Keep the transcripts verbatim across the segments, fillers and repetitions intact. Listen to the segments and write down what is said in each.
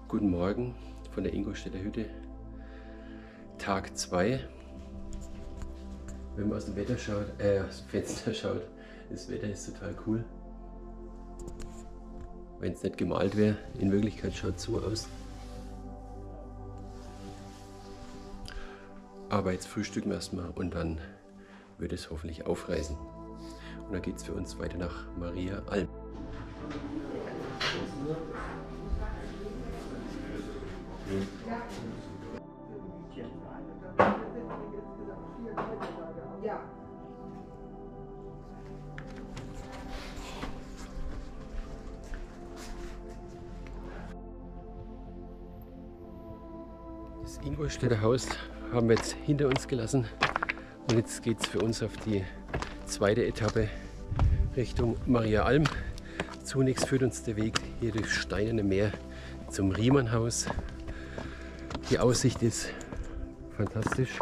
Guten Morgen von der Ingolstädter Hütte, Tag zwei. Wenn man aus dem Wetter schaut, äh, aus dem Fenster schaut, das Wetter ist total cool. Wenn es nicht gemalt wäre, in Wirklichkeit schaut es so aus. Aber jetzt frühstücken wir erstmal und dann wird es hoffentlich aufreißen. Und dann geht es für uns weiter nach Maria Alm. Das Ingolstädter Haus haben wir jetzt hinter uns gelassen und jetzt geht es für uns auf die zweite Etappe Richtung Maria Alm. Zunächst führt uns der Weg hier durchs Steinerne Meer zum Riemannhaus. Die Aussicht ist fantastisch.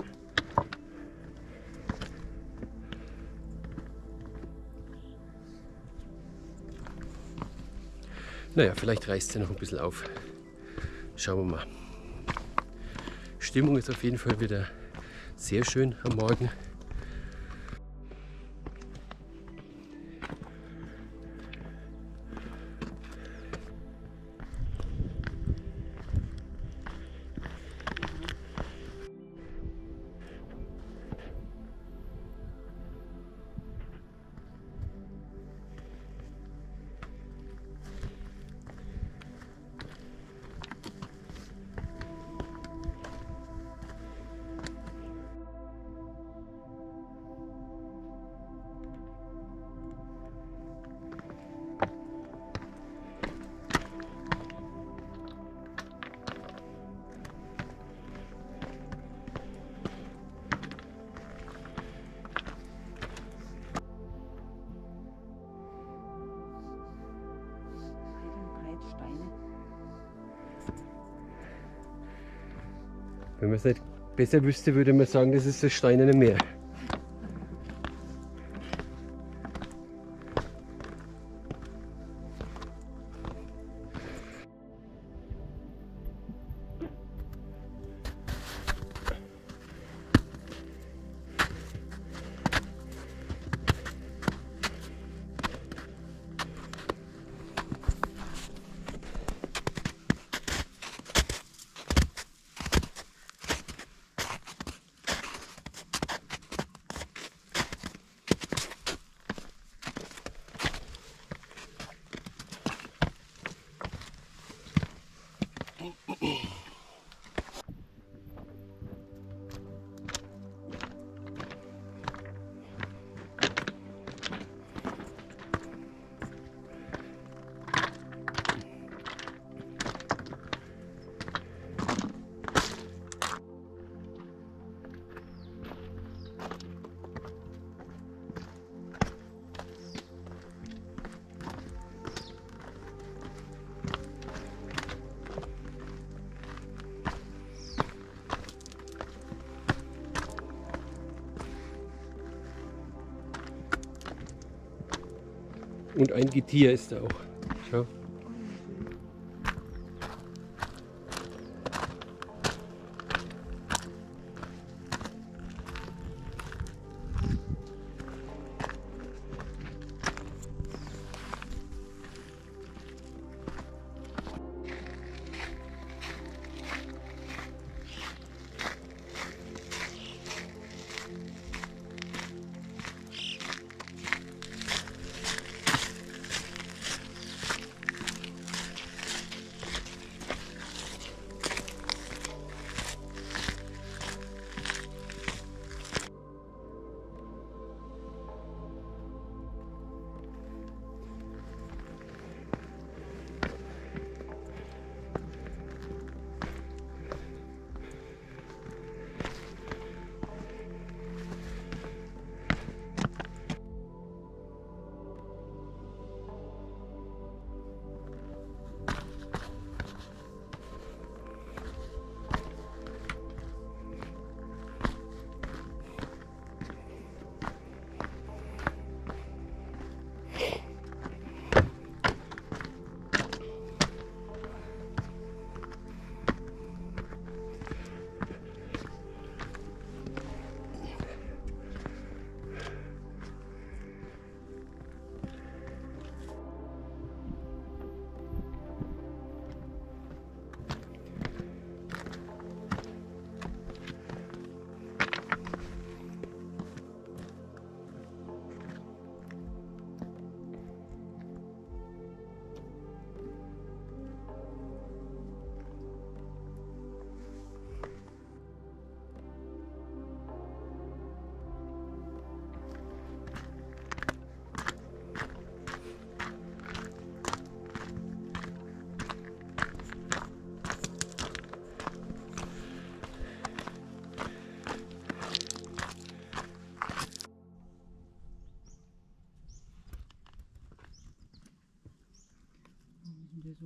Naja, vielleicht reißt es ja noch ein bisschen auf. Schauen wir mal. Stimmung ist auf jeden Fall wieder sehr schön am Morgen. Wenn man es nicht besser wüsste, würde man sagen, das ist das Steinerne Meer. Und ein Getier ist da auch. Schau.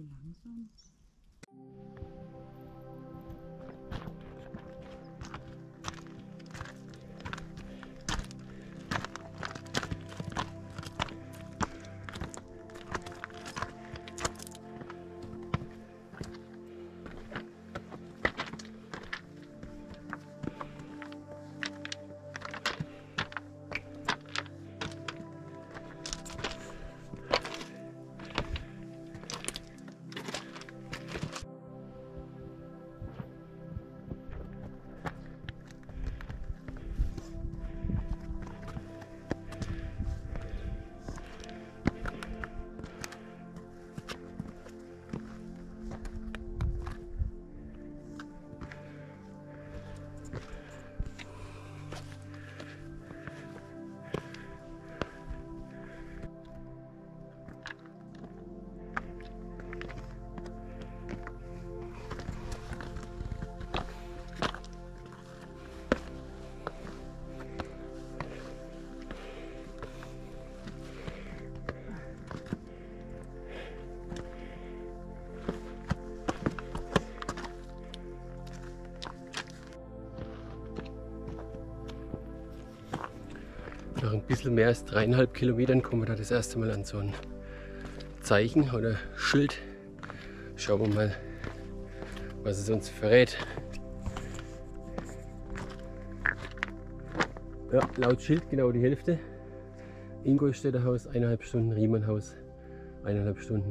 langsam. Nach ein bisschen mehr als dreieinhalb Kilometern kommen wir da das erste Mal an so ein Zeichen oder Schild. Schauen wir mal, was es uns verrät. Ja, laut Schild genau die Hälfte. Ingolstädter Haus eineinhalb Stunden, Riemannhaus eineinhalb Stunden.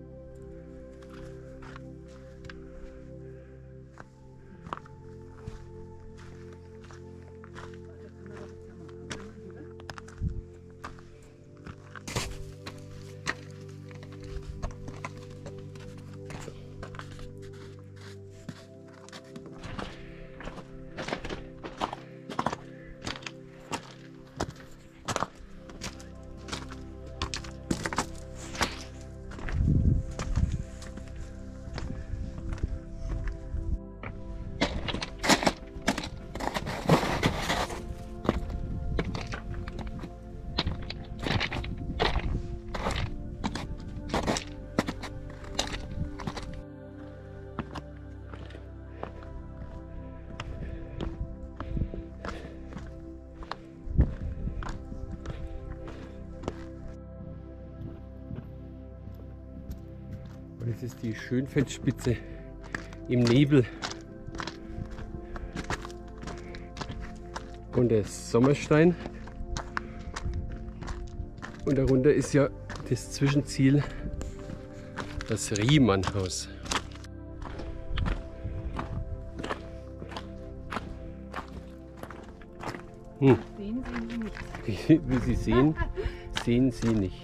Das ist die Schönfeldspitze im Nebel. Und der Sommerstein. Und darunter ist ja das Zwischenziel, das Riemannhaus. Hm. Sehen Sie nichts. Wie, wie Sie sehen, sehen Sie nichts.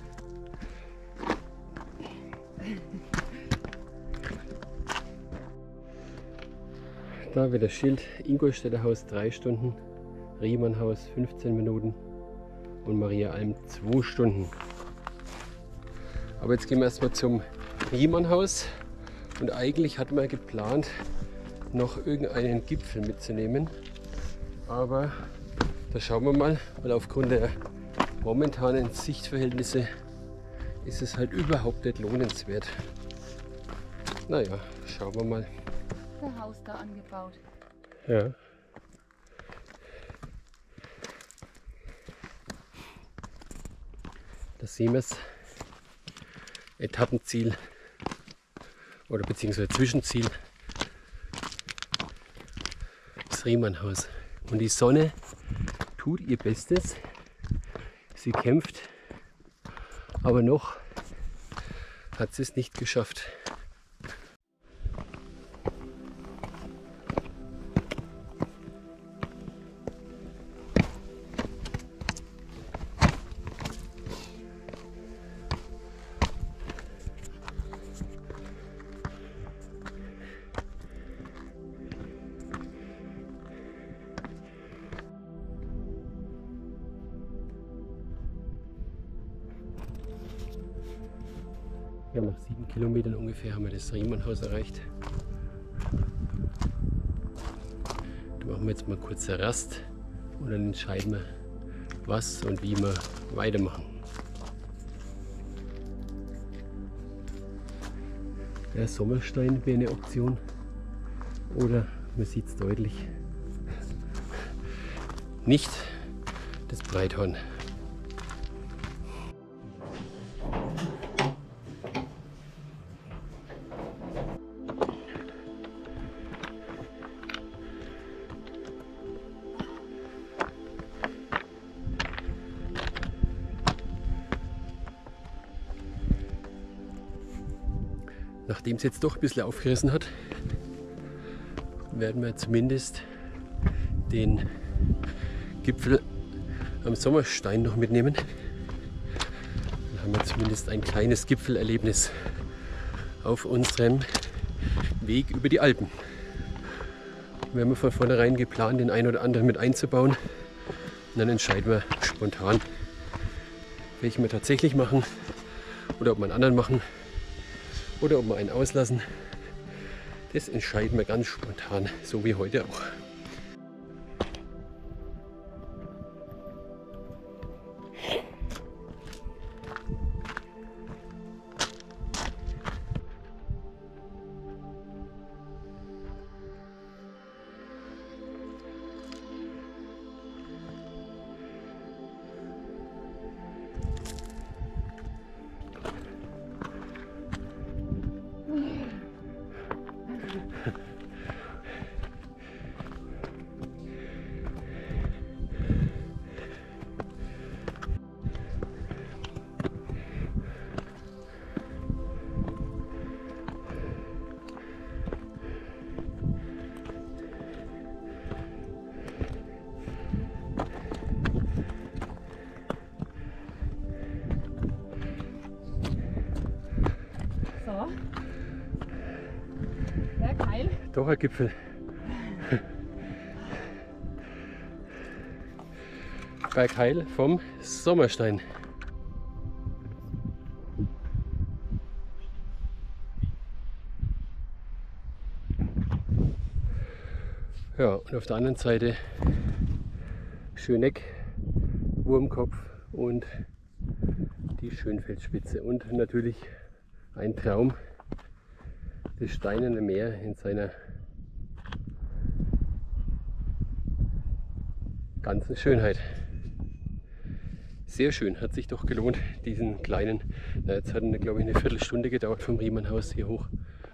Da wird das Schild Ingolstädter Haus drei Stunden, Riemannhaus fünfzehn Minuten und Maria Alm zwei Stunden. Aber jetzt gehen wir erstmal zum Riemannhaus und eigentlich hatten wir geplant, noch irgendeinen Gipfel mitzunehmen. Aber da schauen wir mal, weil aufgrund der momentanen Sichtverhältnisse ist es halt überhaupt nicht lohnenswert. Naja, schauen wir mal. Das Haus da angebaut. Ja. Da sehen wir es. Etappenziel oder beziehungsweise Zwischenziel. Das Riemannhaus. Und die Sonne tut ihr Bestes. Sie kämpft, aber noch hat sie es nicht geschafft. Ja, nach sieben Kilometern ungefähr haben wir das Riemannhaus erreicht. Da machen wir jetzt mal kurz eine Rast und dann entscheiden wir, was und wie wir weitermachen. Der Sommerstein wäre eine Option. Oder man sieht es deutlich. Nicht das Breithorn. Nachdem es jetzt doch ein bisschen aufgerissen hat, werden wir zumindest den Gipfel am Sommerstein noch mitnehmen. Dann haben wir zumindest ein kleines Gipfelerlebnis auf unserem Weg über die Alpen. Wir haben von vornherein geplant, den einen oder anderen mit einzubauen. Und dann entscheiden wir spontan, welchen wir tatsächlich machen oder ob wir einen anderen machen. Oder ob wir einen auslassen, das entscheiden wir ganz spontan, so wie heute auch. Bergheil. Doch ein Gipfel. Bergheil vom Sommerstein. Ja, und auf der anderen Seite Schöneck, Wurmkopf und die Schönfeldspitze. Und natürlich ein Traum, das Steinerne Meer in seiner ganzen Schönheit. Sehr schön, hat sich doch gelohnt, diesen kleinen, na jetzt hat es glaube ich eine Viertelstunde gedauert vom Riemannhaus hier hoch.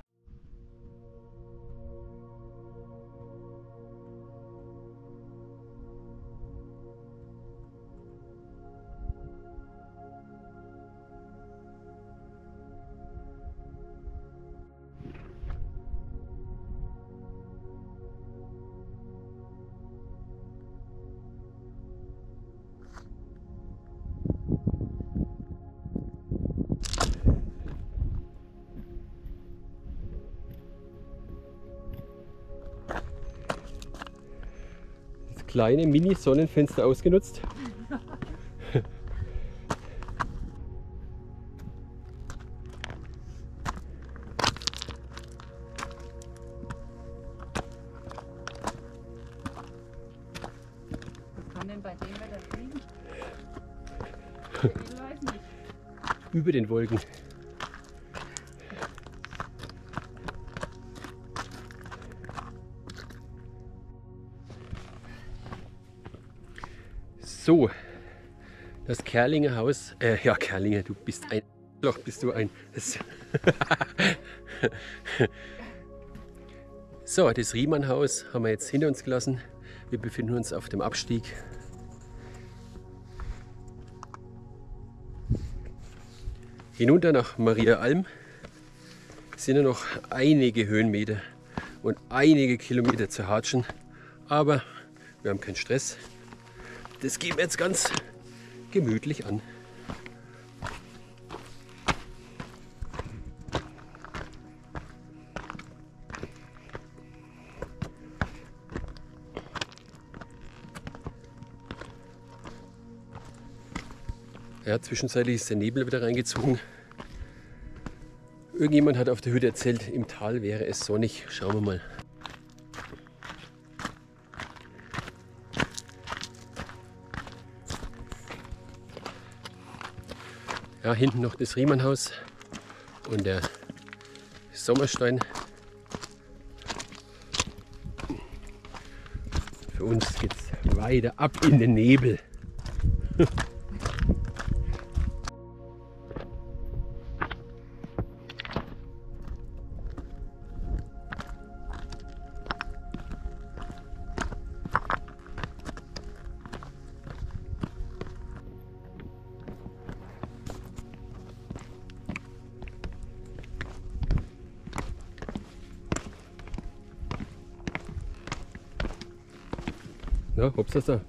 Kleine Mini-Sonnenfenster ausgenutzt. Was kann denn bei dem Wetter fliegen? Ich weiß nicht. Über den Wolken. So, das Kerlinger Haus, äh, ja Kerlinger, du bist ein Loch, bist du ein. So, das Riemannhaus haben wir jetzt hinter uns gelassen. Wir befinden uns auf dem Abstieg. Hinunter nach Maria Alm. Es sind ja noch einige Höhenmeter und einige Kilometer zu hatschen, aber wir haben keinen Stress. Das gehen wir jetzt ganz gemütlich an. Ja, zwischenzeitlich ist der Nebel wieder reingezogen. Irgendjemand hat auf der Hütte erzählt, im Tal wäre es sonnig. Schauen wir mal. Ja, hinten noch das Riemannhaus und der Sommerstein. Für uns geht es weiter ab in den Nebel. Na, hops das da.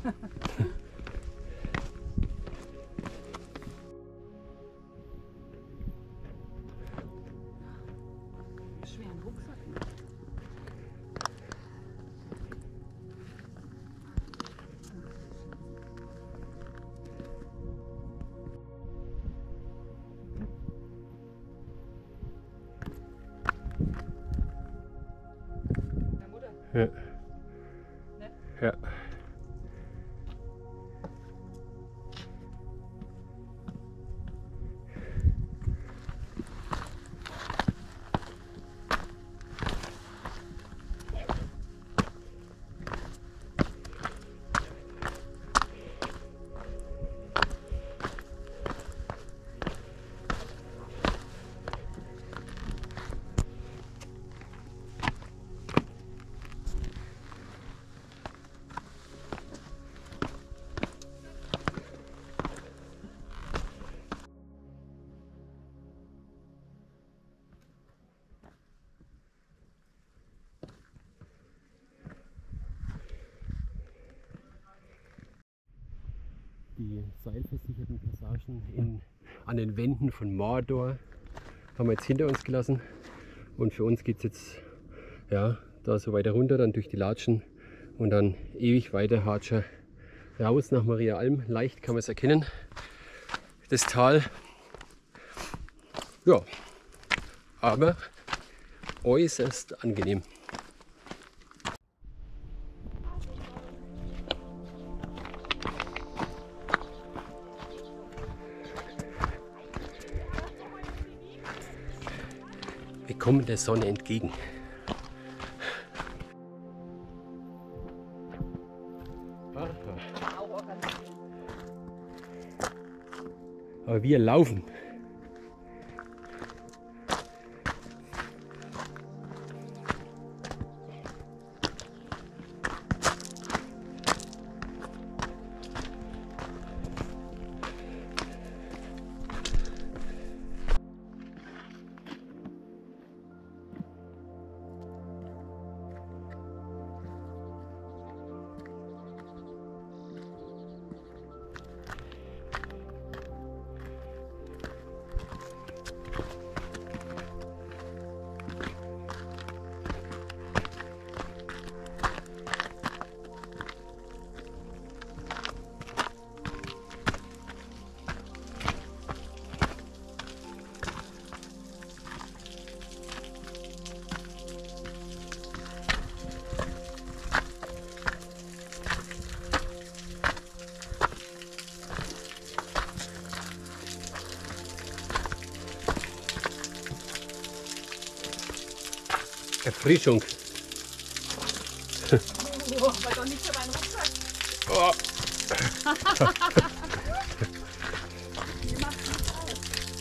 Schweren Rucksack. Meine Mutter. Ja. Ja. Die seilversicherten Passagen in, an den Wänden von Mordor haben wir jetzt hinter uns gelassen. Und für uns geht es jetzt ja, da so weiter runter, dann durch die Latschen und dann ewig weiter Hatscher raus nach Maria Alm. Leicht kann man es erkennen, das Tal. Ja, aber äußerst angenehm. Wir kommen der Sonne entgegen. Aber wir laufen. Erfrischung. Oh, aber doch nicht für meinen Rucksack. Oh. Wie macht das alles?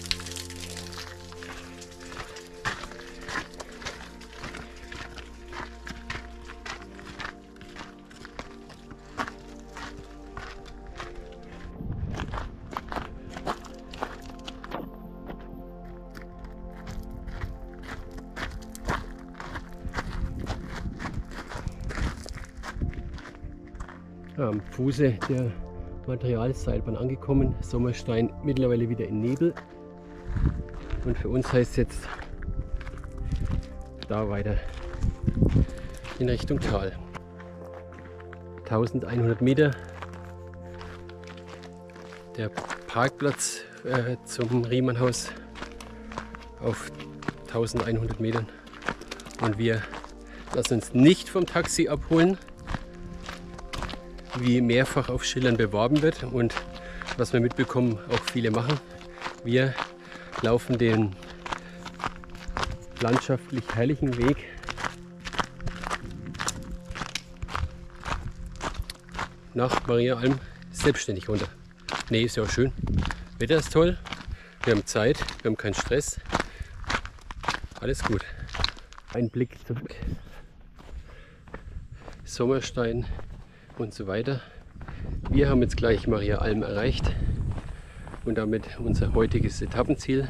Am Fuße der Materialseilbahn angekommen. Sommerstein mittlerweile wieder in Nebel. Und für uns heißt es jetzt da weiter in Richtung Tal. eintausendeinhundert Meter. Der Parkplatz äh, zum Riemannhaus auf eintausendeinhundert Metern. Und wir lassen uns nicht vom Taxi abholen, wie mehrfach auf Schildern beworben wird und was wir mitbekommen, auch viele machen. Wir laufen den landschaftlich herrlichen Weg. Nach Maria Alm selbstständig runter. Ne, ist ja auch schön. Wetter ist toll. Wir haben Zeit, wir haben keinen Stress. Alles gut. Ein Blick zurück. Sommerstein und so weiter. Wir haben jetzt gleich Maria Alm erreicht und damit unser heutiges Etappenziel.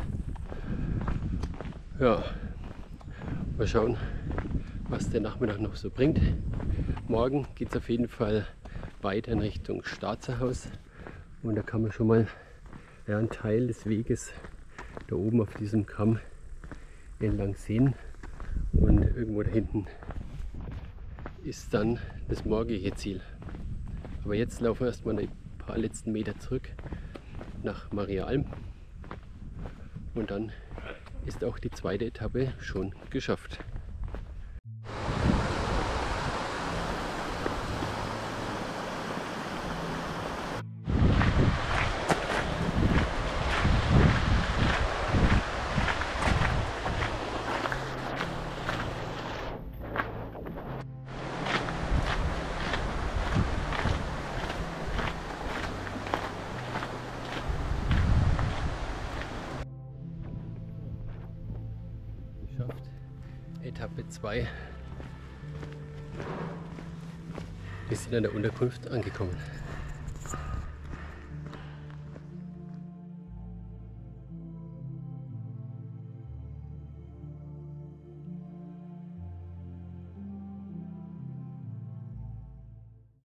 Ja, mal schauen, was der Nachmittag noch so bringt. Morgen geht es auf jeden Fall weiter in Richtung Staatserhaus und da kann man schon mal ja, einen Teil des Weges da oben auf diesem Kamm entlang sehen und irgendwo da hinten ist dann das morgige Ziel. Aber jetzt laufen wir erstmal ein paar letzten Meter zurück nach Maria Alm und dann ist auch die zweite Etappe schon geschafft. Etappe zwei. Wir sind an der Unterkunft angekommen.